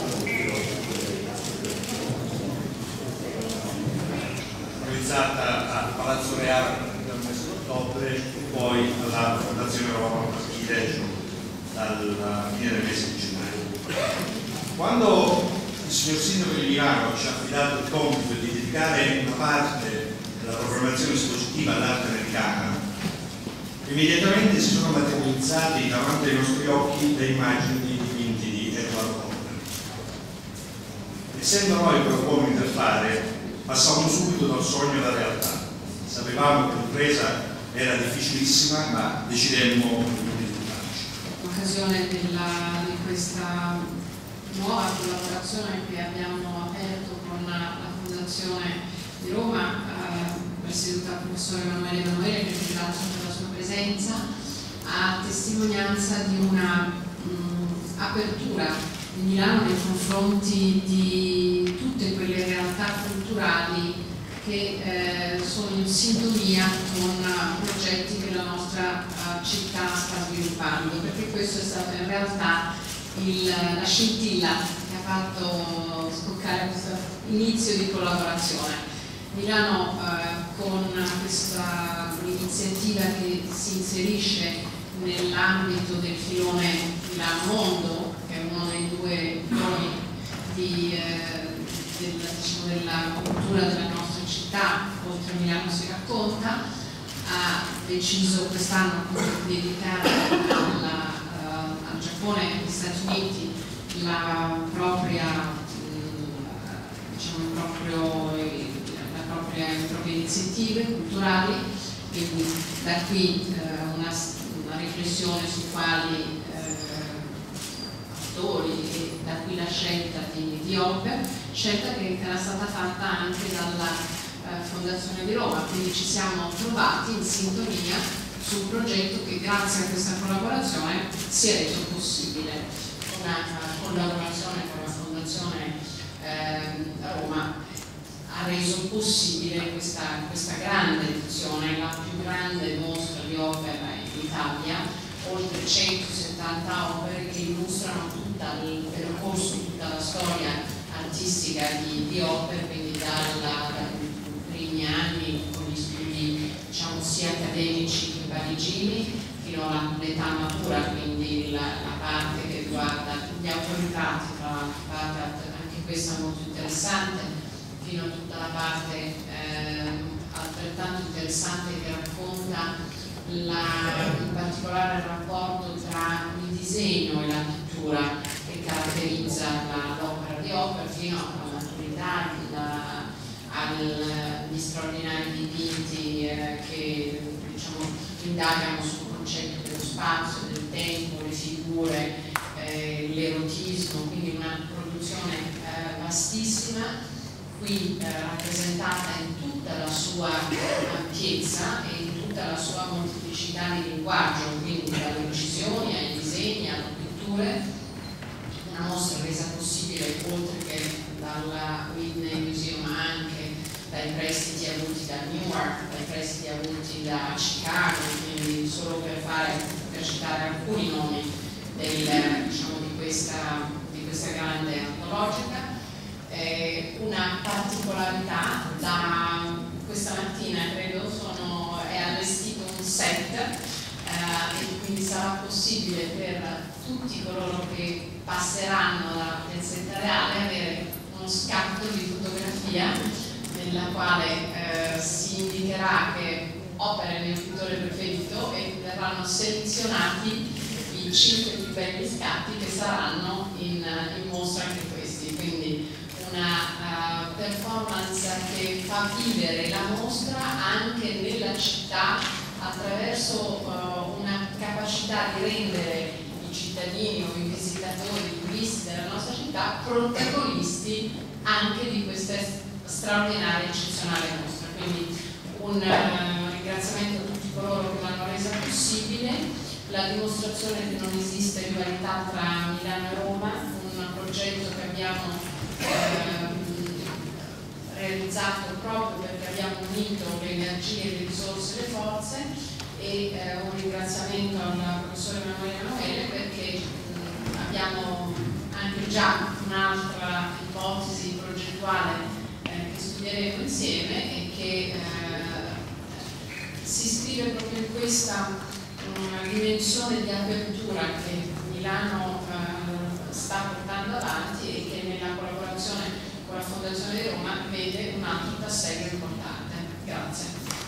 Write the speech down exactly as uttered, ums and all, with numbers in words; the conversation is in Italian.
organizzata a Palazzo Reale dal mese d'ottobre e poi alla Fondazione Roma Architeggio dalla fine del mese di gennaio. Quando il signor Sindaco di Milano ci ha affidato il compito di dedicare una parte della programmazione espositiva all'arte americana, immediatamente si sono materializzati davanti ai nostri occhi le immagini dei dipinti di Edward Hopper. Essendo noi però uomini del fare, passammo subito dal sogno alla realtà. Sapevamo che l'impresa era difficilissima, ma decidemmo di buttarci. L'occasione di questa nuova collaborazione che abbiamo aperto con la Fondazione di Roma, eh, presieduta dal professore Emanuele Emanuele, che ringrazio per la sua presenza, a testimonianza di una mh, apertura di Milano nei confronti di tutte quelle realtà culturali che eh, sono in sintonia con uh, progetti che la nostra uh, città sta sviluppando, perché questo è stato in realtà il, la scintilla che ha fatto scoccare questo inizio di collaborazione. Milano eh, con questa iniziativa che si inserisce nell'ambito del filone Milano Mondo, che è uno dei due filoni di, eh, del, diciamo, della cultura della nostra città, oltre a Milano si racconta, ha deciso quest'anno di dedicare alla, uh, al Giappone e agli Stati Uniti la propria, mh, diciamo, proprio, la propria, le proprie iniziative culturali, quindi da qui uh, una, una riflessione su quali e da qui la scelta di, di Hopper, scelta che era stata fatta anche dalla eh, Fondazione di Roma, quindi ci siamo trovati in sintonia su un progetto che grazie a questa collaborazione si è reso possibile. Una collaborazione con la Fondazione eh, Roma ha reso possibile questa, questa grande edizione, la più grande mostra di opera in Italia, oltre centosettanta opere che illustrano tutto il percorso, tutta la storia artistica di, di Hopper, quindi dalla, dai primi anni con gli studi, diciamo, sia accademici che parigini, fino all'età matura, quindi la, la parte che riguarda gli autoritati, tra l'altro, parte anche questa molto interessante, fino a tutta la parte eh, altrettanto interessante che racconta La, in particolare il rapporto tra il disegno e la pittura che caratterizza l'opera di Hopper, fino alla maturità, agli straordinari dipinti eh, che, diciamo, indagano sul concetto dello spazio, del tempo, le figure, eh, l'erotismo, quindi una produzione eh, vastissima, qui eh, rappresentata in tutta la sua ampiezza e in tutta la sua molteplicità di linguaggio, quindi dalle incisioni ai disegni, alle pitture, una mostra resa possibile oltre che dalla Whitney Museum anche dai prestiti avuti da Newark, dai prestiti avuti da Chicago, quindi solo per, fare, per citare alcuni nomi del, diciamo, di, questa, di questa grande antologica. Eh, una particolarità, da questa mattina credo sono, è allestito un set eh, e quindi sarà possibile per tutti coloro che passeranno dalla piazzetta Reale avere uno scatto di fotografia nella quale eh, si indicherà che opera il mio pittore preferito e verranno selezionati i cinque più belli scatti che saranno in, in mostra anche questi, quindi una uh, performance che fa vivere la mostra anche nella città attraverso uh, una capacità di rendere i cittadini o i visitatori, i turisti della nostra città protagonisti anche di questa straordinaria e eccezionale mostra. Quindi un uh, ringraziamento a tutti coloro che l'hanno resa possibile, la dimostrazione che non esiste rivalità tra Milano e Roma, un progetto che abbiamo realizzato proprio perché abbiamo unito le energie, le risorse e le forze, e eh, un ringraziamento al professore Emanuele Emanuele perché mh, abbiamo anche già un'altra ipotesi progettuale eh, che studieremo insieme e che eh, si iscrive proprio in questa um, dimensione di apertura che Milano eh, sta portando avanti e che nella collaborazione con la Fondazione di Roma vede un altro tassello importante. Grazie.